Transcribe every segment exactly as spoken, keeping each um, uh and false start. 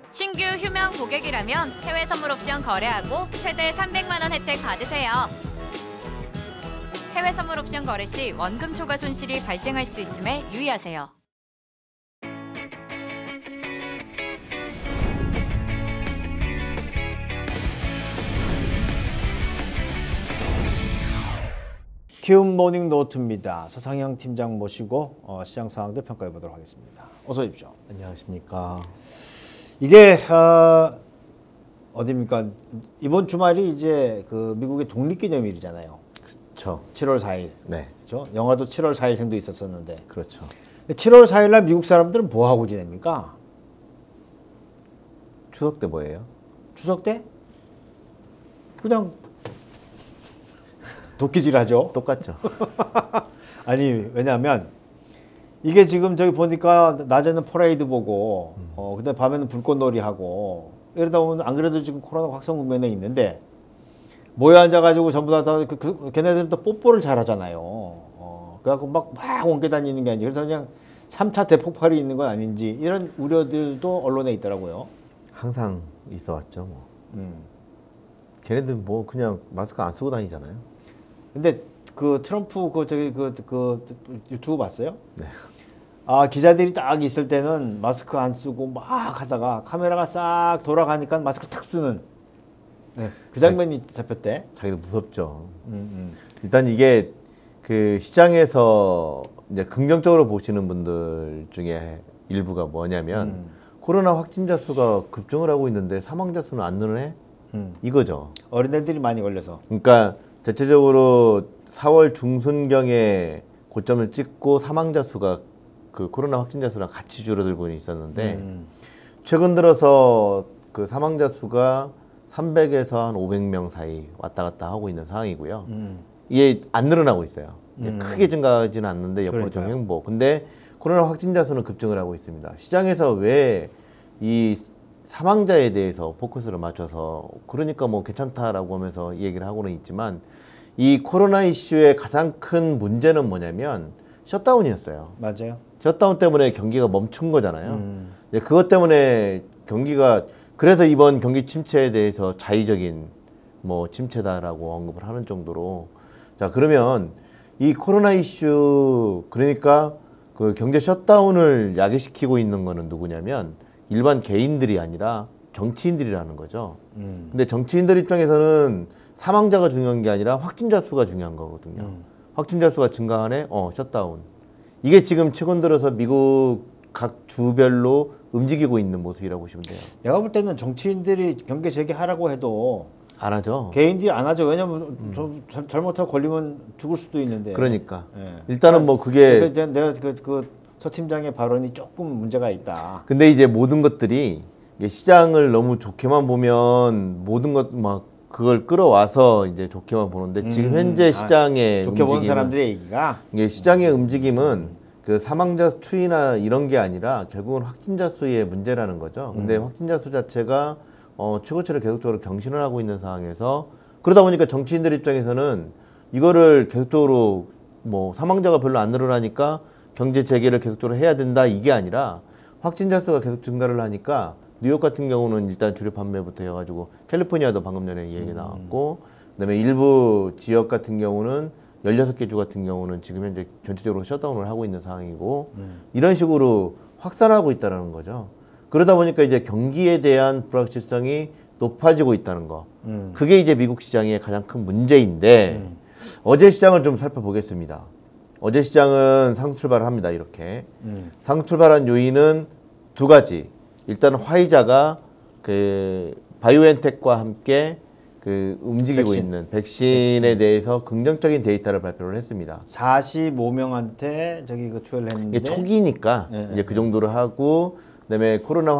신규 휴명 고객이라면 해외 선물 옵션 거래하고 최대 삼백만 원 혜택 받으세요. 해외 선물 옵션 거래 시 원금 초과 손실이 발생할 수 있음에 유의하세요. 키움 모닝 노트입니다. 서상영 팀장 모시고 어, 시장 상황들 평가해 보도록 하겠습니다. 어서 오십시오. 안녕하십니까. 이게 어, 어디입니까? 이번 주말이 이제 그 미국의 독립기념일이잖아요. 그렇죠. 칠월 사일. 네. 그렇죠? 영화도 칠월 사일생도 있었었는데. 그렇죠. 칠월 사일 날 미국 사람들은 뭐 하고 지냅니까? 추석 때 뭐예요? 추석 때? 그냥 도끼질하죠. 똑같죠. 아니 왜냐하면 이게 지금 저기 보니까 낮에는 퍼레이드 보고 음. 어 근데 밤에는 불꽃놀이 하고 이러다 보면 안 그래도 지금 코로나 확산 국면에 있는데 모여 앉아가지고 전부 다, 다 그, 그, 걔네들은 또 뽀뽀를 잘 하잖아요. 어 그래갖고 막 막 옮겨 다니는 게 아니지. 그래서 그냥 삼 차 대폭발이 있는 건 아닌지 이런 우려들도 언론에 있더라고요. 항상 있어 왔죠. 뭐. 음. 걔네들 뭐 그냥 마스크 안 쓰고 다니잖아요. 근데 그 트럼프 그 저기 그, 그 유튜브 봤어요? 네. 아 기자들이 딱 있을 때는 마스크 안 쓰고 막 하다가 카메라가 싹 돌아가니까 마스크 탁 쓰는 네, 그 장면이 잡혔대. 자기도 무섭죠. 음, 음. 일단 이게 그 시장에서 이제 긍정적으로 보시는 분들 중에 일부가 뭐냐면 음. 코로나 확진자 수가 급증을 하고 있는데 사망자 수는 안 늘어내? 음. 이거죠. 어린애들이 많이 걸려서. 그러니까 대체적으로 사월 중순경에 고점을 찍고 사망자 수가 그 코로나 확진자 수랑 같이 줄어들고 있었는데 음. 최근 들어서 그 사망자 수가 삼백에서 한 오백 명 사이 왔다 갔다 하고 있는 상황이고요. 음. 이게 안 늘어나고 있어요. 음. 크게 증가하지는 않는데 여포 좀 횡보. 근데 코로나 확진자 수는 급증을 하고 있습니다. 시장에서 왜 이 사망자에 대해서 포커스를 맞춰서 그러니까 뭐 괜찮다라고 하면서 얘기를 하고는 있지만 이 코로나 이슈의 가장 큰 문제는 뭐냐면 셧다운이었어요. 맞아요. 셧다운 때문에 경기가 멈춘 거잖아요. 음. 그것 때문에 경기가 그래서 이번 경기 침체에 대해서 자의적인 뭐 침체다라고 언급을 하는 정도로 자 그러면 이 코로나 이슈 그러니까 그 경제 셧다운을 야기시키고 있는 거는 누구냐면 일반 개인들이 아니라 정치인들이라는 거죠. 음. 근데 정치인들 입장에서는 사망자가 중요한 게 아니라 확진자 수가 중요한 거거든요. 음. 확진자 수가 증가하네? 어, 셧다운. 이게 지금 최근 들어서 미국 각 주별로 움직이고 있는 모습이라고 보시면 돼요. 내가 볼 때는 정치인들이 경계 재개하라고 해도 안 하죠. 개인들이 안 하죠. 왜냐면 음. 저, 잘못하고 걸리면 죽을 수도 있는데. 그러니까. 네. 일단은 뭐 그게 내가 그, 그 서 팀장의 발언이 조금 문제가 있다. 근데 이제 모든 것들이 시장을 너무 좋게만 보면 모든 것 막 그걸 끌어와서 이제 좋게만 보는데 지금 현재 음, 시장의 아, 좋게 보는 사람들의 얘기가 이게 시장의 움직임은 그 사망자 추이나 이런 게 아니라 결국은 확진자 수의 문제라는 거죠. 근데 음. 확진자 수 자체가 어, 최고치를 계속적으로 경신을 하고 있는 상황에서 그러다 보니까 정치인들 입장에서는 이거를 계속적으로 뭐 사망자가 별로 안 늘어나니까 경제 재개를 계속적으로 해야 된다 이게 아니라 확진자 수가 계속 증가를 하니까 뉴욕 같은 경우는 일단 주류 판매부터 해가지고 캘리포니아도 방금 전에 얘기 나왔고 그다음에 일부 지역 같은 경우는 열여섯 개 주 같은 경우는 지금 현재 전체적으로 셧다운을 하고 있는 상황이고 음. 이런 식으로 확산하고 있다는 거죠. 그러다 보니까 이제 경기에 대한 불확실성이 높아지고 있다는 거. 음. 그게 이제 미국 시장의 가장 큰 문제인데 음. 어제 시장을 좀 살펴보겠습니다. 어제 시장은 상승 출발을 합니다. 이렇게 음. 상승 출발한 요인은 두 가지. 일단 화이자가 그 바이오엔텍과 함께 그 움직이고 백신. 있는 백신에 백신. 대해서 긍정적인 데이터를 발표를 했습니다. 사십오 명한테 저기 그 투여를 했는데 이게 초기니까 네, 이제 그 정도로 하고 그다음에 코로나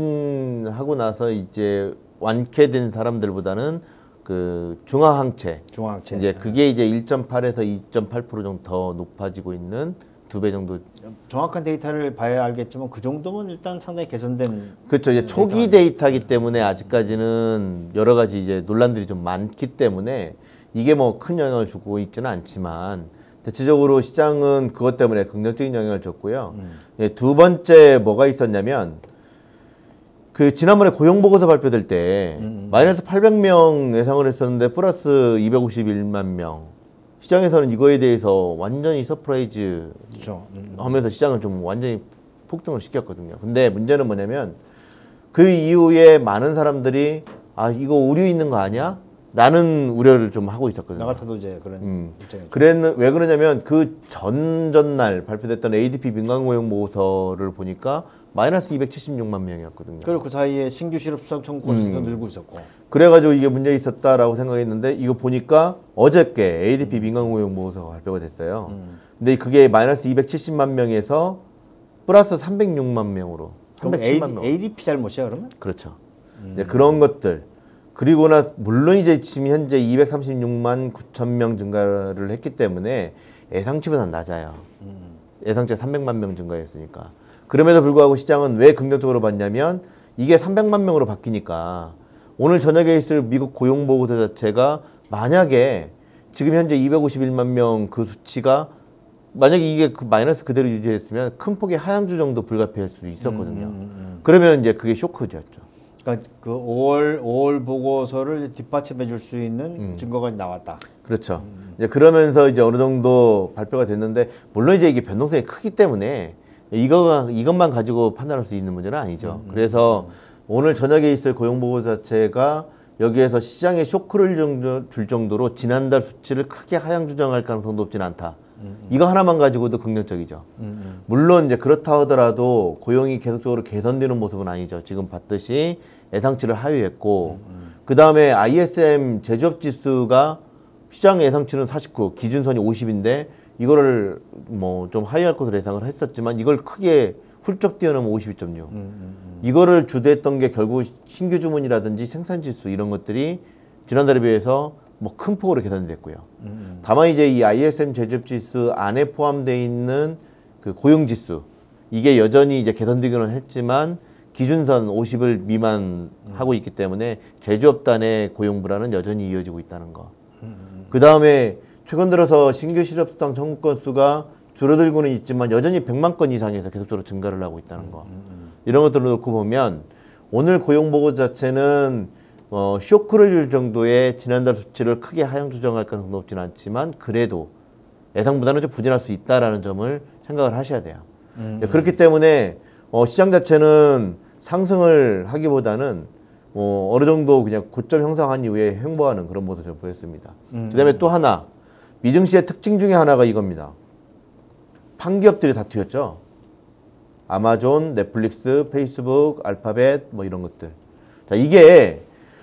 확진하고 나서 이제 완쾌된 사람들보다는 그 중화항체, 중화항체. 이제 그게 이제 일 점 팔에서 이 점 팔 퍼센트 정도 더 높아지고 있는 두 배 정도. 정확한 데이터를 봐야 알겠지만 그 정도면 일단 상당히 개선된. 그렇죠. 이제 초기 데이터이기 때문에 아직까지는 여러 가지 이제 논란들이 좀 많기 때문에 이게 뭐 큰 영향을 주고 있지는 않지만 대체적으로 시장은 그것 때문에 긍정적인 영향을 줬고요. 음. 예, 두 번째 뭐가 있었냐면 그 지난번에 고용 보고서 발표될 때 음. 마이너스 팔백 명 예상을 했었는데 플러스 이백오십일만 명. 시장에서는 이거에 대해서 완전히 서프라이즈 그렇죠. 음. 하면서 시장을 좀 완전히 폭등을 시켰거든요. 근데 문제는 뭐냐면 그 이후에 많은 사람들이 아 이거 오류 있는 거 아니야? 라는 우려를 좀 하고 있었거든요. 나 같아도 이제 그런 음. 입장이죠. 그랬는 왜 그러냐면 그 전전날 발표됐던 에이디피 민간 고용 보고서를 보니까 마이너스 이백칠십육만 명이었거든요. 그리고 그 사이에 신규 실업 수당 청구 건수 계속 음. 늘고 있었고. 그래가지고 이게 문제 있었다라고 생각했는데 이거 보니까 어저께 에이디피 민간 고용 보고서가 발표가 됐어요. 음. 근데 그게 마이너스 이백칠십만 명에서 플러스 삼백육만 명으로 그럼 삼백칠만 명. 에이디피 잘못이야 그러면? 그렇죠. 음. 이제 그런 것들 그리고 나 물론 이제 지금 현재 이백삼십육만 구천 명 증가를 했기 때문에 예상치보다 낮아요. 음. 예상치가 삼백만 명 증가했으니까. 그럼에도 불구하고 시장은 왜 긍정적으로 봤냐면 이게 삼백만 명으로 바뀌니까 오늘 저녁에 있을 미국 고용 보고서 자체가 만약에 지금 현재 이백오십일만 명 그 수치가 만약에 이게 그 마이너스 그대로 유지했으면 큰 폭의 하향주 정도 불가피할 수 있었거든요. 음, 음, 음. 그러면 이제 그게 쇼크였죠. 그러니까 그 오월 오월 보고서를 뒷받침해 줄 수 있는 음. 증거가 나왔다. 그렇죠. 이제 그러면서 이제 어느 정도 발표가 됐는데 물론 이제 이게 변동성이 크기 때문에 이거가 이것만 가지고 판단할 수 있는 문제는 아니죠. 음, 음, 그래서 오늘 저녁에 있을 고용 보고서 자체가 여기에서 시장에 쇼크를 정도, 줄 정도로 지난달 수치를 크게 하향 조정할 가능성도 없지는 않다. 음, 이거 하나만 가지고도 긍정적이죠. 음, 음. 물론 이제 그렇다 하더라도 고용이 계속적으로 개선되는 모습은 아니죠. 지금 봤듯이 예상치를 하회했고 그 다음에 아이에스엠 제조업 지수가 시장 예상치는 사십구, 기준선이 오십인데 이거를 뭐 좀 하회할 것으로 예상을 했었지만 이걸 크게 훌쩍 뛰어넘은 오십이 점 육. 음, 음, 음. 이거를 주도했던 게 결국 신규 주문이라든지 생산 지수 이런 것들이 지난달에 비해서 뭐 큰 폭으로 개선이 됐고요. 음, 음. 다만 이제 이 아이에스엠 제조업 지수 안에 포함되어 있는 그 고용 지수 이게 여전히 이제 개선되기는 했지만 기준선 오십을 미만하고 있기 때문에 제조업단의 고용 불안은 여전히 이어지고 있다는 거. 그 다음에 최근 들어서 신규 실업수당 청구 건수가 줄어들고는 있지만 여전히 백만 건 이상에서 계속적으로 증가를 하고 있다는 거. 이런 것들을 놓고 보면 오늘 고용 보고 자체는 어, 쇼크를 줄 정도의 지난달 수치를 크게 하향 조정할 가능성은 높지는 않지만 그래도 예상보다는 좀 부진할 수 있다라는 점을 생각을 하셔야 돼요. 음. 그렇기 때문에 어, 시장 자체는 상승을 하기보다는 어, 어느 정도 그냥 고점 형성한 이후에 횡보하는 그런 모습을 보였습니다. 음. 그다음에 또 하나 미증시의 특징 중에 하나가 이겁니다. 판기업들이 다 튀었죠. 아마존, 넷플릭스, 페이스북, 알파벳 뭐 이런 것들. 자 이게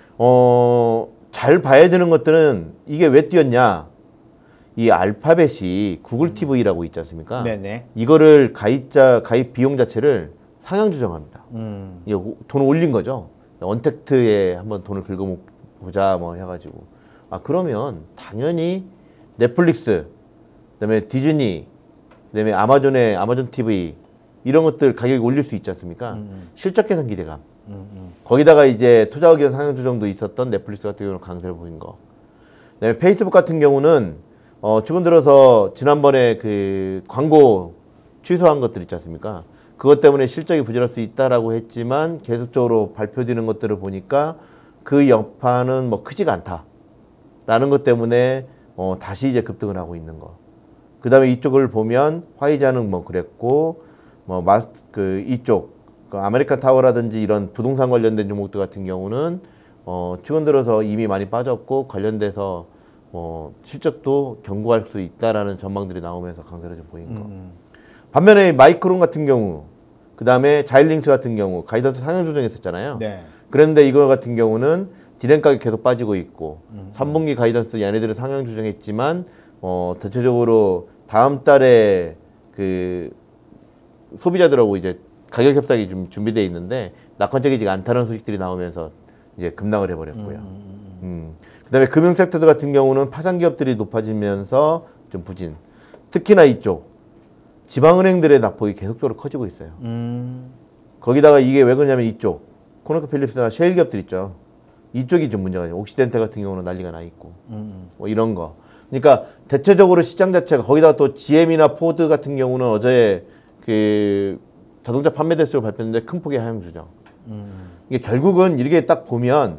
어, 잘 봐야 되는 것들은 이게 왜 뛰었냐? 이 알파벳이 구글 티비라고 있지 않습니까? 네네. 이거를 가입자 가입 비용 자체를 상향 조정합니다. 음. 이거 돈을 올린 거죠. 언택트에 한번 돈을 긁어보자 뭐 해가지고 아 그러면 당연히 넷플릭스, 그다음에 디즈니, 그다음에 아마존의 아마존 티비 이런 것들 가격이 올릴 수 있지 않습니까? 음. 실적 개선 기대감. 음, 음. 거기다가 이제 투자 의견 상향 조정도 있었던 넷플릭스 같은 경우는 강세를 보인 거. 그다음에 페이스북 같은 경우는 어 최근 들어서 지난번에 그 광고 취소한 것들 있지 않습니까? 그것 때문에 실적이 부진할 수 있다라고 했지만 계속적으로 발표되는 것들을 보니까 그 여파는 뭐 크지가 않다라는 것 때문에 어 다시 이제 급등을 하고 있는 거. 그다음에 이쪽을 보면 화이자는 뭐 그랬고 뭐 마스 그 이쪽 그 아메리칸 타워라든지 이런 부동산 관련된 종목들 같은 경우는 어 최근 들어서 이미 많이 빠졌고 관련돼서 뭐 실적도 견고할 수 있다라는 전망들이 나오면서 강세를 좀 보인 거. 음. 반면에 마이크론 같은 경우, 그 다음에 자일링스 같은 경우 가이던스 상향 조정했었잖아요. 네. 그런데 이거 같은 경우는 디램 가격 계속 빠지고 있고 음. 삼 분기 가이던스 얘네들은 상향 조정했지만 어 대체적으로 다음 달에 그 소비자들하고 이제 가격 협상이 좀 준비되어 있는데 낙관적이지가 않다는 소식들이 나오면서 이제 급락을 해버렸고요. 음. 음. 그다음에 금융 섹터 같은 경우는 파산 기업들이 높아지면서 좀 부진. 특히나 이쪽 지방은행들의 낙폭이 계속적으로 커지고 있어요. 음. 거기다가 이게 왜 그러냐면 이쪽 코노코필립스나 셰일 기업들 있죠. 이쪽이 좀 문제가 있죠. 옥시덴테 같은 경우는 난리가 나 있고 음. 뭐 이런 거. 그러니까 대체적으로 시장 자체가 거기다가 또 지엠이나 포드 같은 경우는 어제 그 자동차 판매 대수를 발표했는데 큰 폭의 하향 조정. 음. 이게 결국은 이렇게 딱 보면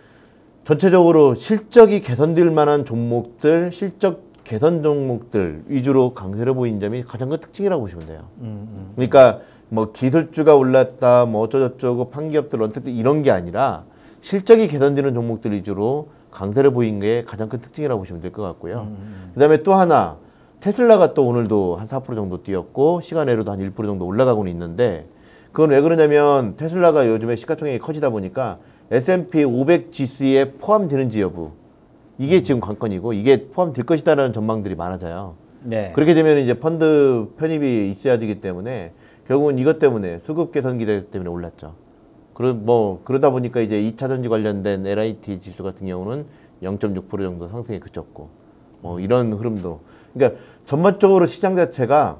전체적으로 실적이 개선될 만한 종목들, 실적 개선 종목들 위주로 강세를 보인 점이 가장 큰 특징이라고 보시면 돼요. 음, 음. 그러니까 뭐 기술주가 올랐다, 뭐 어쩌저쩌고 판기업들 언택트 이런 게 아니라 실적이 개선되는 종목들 위주로 강세를 보인 게 가장 큰 특징이라고 보시면 될 것 같고요. 음. 그다음에 또 하나 테슬라가 또 오늘도 한 사 퍼센트 정도 뛰었고 시간외로도 한 일 퍼센트 정도 올라가고는 있는데 그건 왜 그러냐면 테슬라가 요즘에 시가총액이 커지다 보니까 에스 앤 피 오백 지수에 포함되는지 여부 이게 지금 관건이고 이게 포함될 것이다라는 전망들이 많아져요. 네. 그렇게 되면 이제 펀드 편입이 있어야 되기 때문에 결국은 이것 때문에 수급 개선 기대 때문에 올랐죠. 그러 뭐 그러다 보니까 이제 이 차 전지 관련된 엘 아이 티 지수 같은 경우는 영 점 육 퍼센트 정도 상승에 그쳤고 뭐 이런 흐름도 그러니까 전반적으로 시장 자체가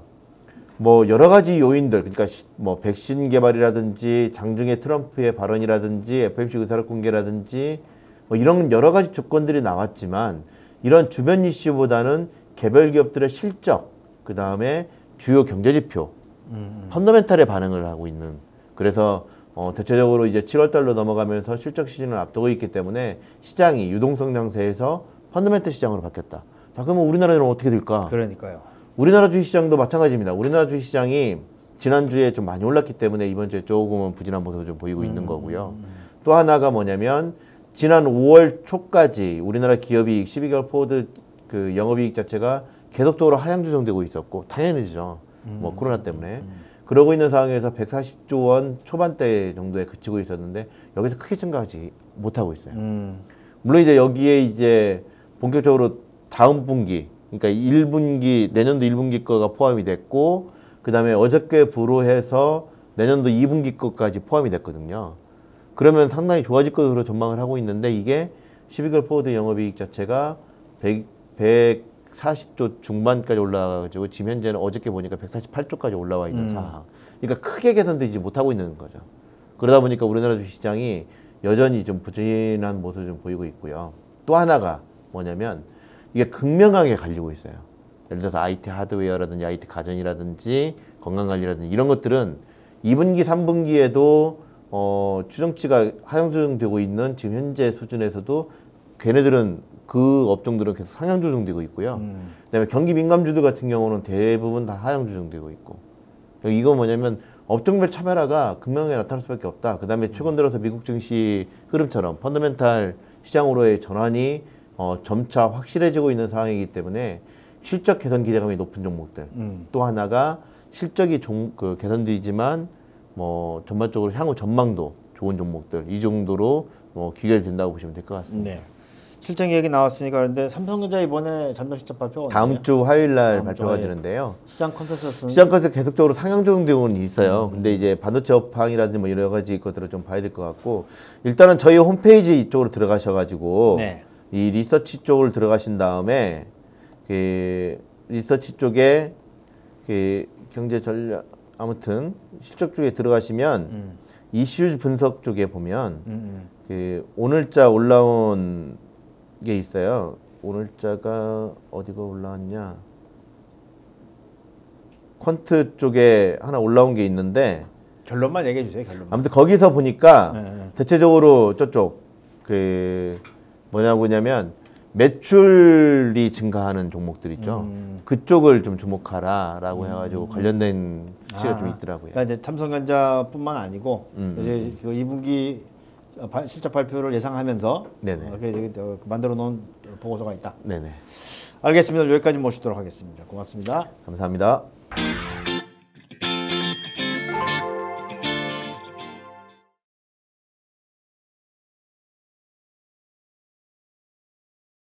뭐 여러 가지 요인들 그러니까 뭐 백신 개발이라든지 장중에 트럼프의 발언이라든지 에프 오 엠 씨 의사록 공개라든지 뭐 이런 여러 가지 조건들이 나왔지만 이런 주변 이슈보다는 개별 기업들의 실적 그 다음에 주요 경제 지표 음. 펀더멘탈에 반응을 하고 있는 그래서 어, 대체적으로 이제 칠월 달로 넘어가면서 실적 시즌을 앞두고 있기 때문에 시장이 유동성 장세에서 펀더멘탈 시장으로 바뀌었다. 자, 그러면 우리나라는 어떻게 될까? 그러니까요. 우리나라 주식시장도 마찬가지입니다. 우리나라 주식시장이 지난주에 좀 많이 올랐기 때문에 이번 주에 조금은 부진한 모습을 좀 보이고 음. 있는 거고요. 또 하나가 뭐냐면 지난 오월 초까지 우리나라 기업이익 십이 개월 포워드 그 영업이익 자체가 계속적으로 하향 조정되고 있었고 당연히죠. 음. 뭐 코로나 때문에. 음. 그러고 있는 상황에서 백사십조 원 초반대 정도에 그치고 있었는데 여기서 크게 증가하지 못하고 있어요. 음. 물론 이제 여기에 이제 본격적으로 다음 분기, 그러니까 일 분기, 내년도 일 분기 거가 포함이 됐고 그 다음에 어저께 불호해서 내년도 이 분기 거까지 포함이 됐거든요. 그러면 상당히 좋아질 것으로 전망을 하고 있는데 이게 십이 개월 포워드 영업이익 자체가 백, 백사십조 중반까지 올라가지고 지금 현재는 어저께 보니까 백사십팔조까지 올라와 있는 음. 상황. 그러니까 크게 개선되지 못하고 있는 거죠. 그러다 보니까 우리나라 주시장이 여전히 좀 부진한 모습을 좀 보이고 있고요. 또 하나가 뭐냐면 이게 극명하게 갈리고 있어요. 예를 들어서 아이 티 하드웨어라든지 아이 티 가전이라든지 건강관리라든지 이런 것들은 이 분기, 삼 분기에도 어, 추정치가 하향 조정되고 있는 지금 현재 수준에서도 걔네들은 그 업종들은 계속 상향 조정되고 있고요. 음. 그다음에 경기 민감주들 같은 경우는 대부분 다 하향 조정되고 있고 이거 뭐냐면 업종별 차별화가 극명하게 나타날 수밖에 없다. 그다음에 음. 최근 들어서 미국 증시 흐름처럼 펀더멘탈 시장으로의 전환이 어, 점차 확실해지고 있는 상황이기 때문에 실적 개선 기대감이 높은 종목들. 음. 또 하나가 실적이 종, 그 개선되지만 뭐 전반적으로 향후 전망도 좋은 종목들 이 정도로 뭐 귀결된다고 보시면 될 것 같습니다. 네. 실적 얘기 나왔으니까 그런데 삼성전자 이번에 잠정 실적 발표 다음 주 화요일 날 발표가 되는데요. 시장 컨센서스는 시장 컨센서스 계속적으로 상향 조정되고는 있어요. 음. 근데 이제 반도체 업황이라든지 뭐 여러 가지 것들을 좀 봐야 될 것 같고 일단은 저희 홈페이지 이쪽으로 들어가셔가지고 네. 이 리서치 쪽을 들어가신 다음에 그 리서치 쪽에 그 경제 전략 아무튼 실적 쪽에 들어가시면 음. 이슈 분석 쪽에 보면 음, 음. 그 오늘자 올라온 게 있어요. 오늘자가 어디가 올라왔냐? 퀀트 쪽에 하나 올라온 게 있는데 결론만 얘기해 주세요. 결론. 아무튼 거기서 보니까 네, 네. 대체적으로 저쪽 그 뭐냐고 하냐면 매출이 증가하는 종목들 있죠. 음. 그쪽을 좀 주목하라라고 음. 해가지고 관련된 수치가 아, 좀 있더라고요. 그러니까 이제 삼성전자뿐만 아니고 음. 이제 그 이 분기 실적 발표를 예상하면서 네네. 이렇게 만들어 놓은 보고서가 있다. 네네. 알겠습니다. 여기까지 모시도록 하겠습니다. 고맙습니다. 감사합니다.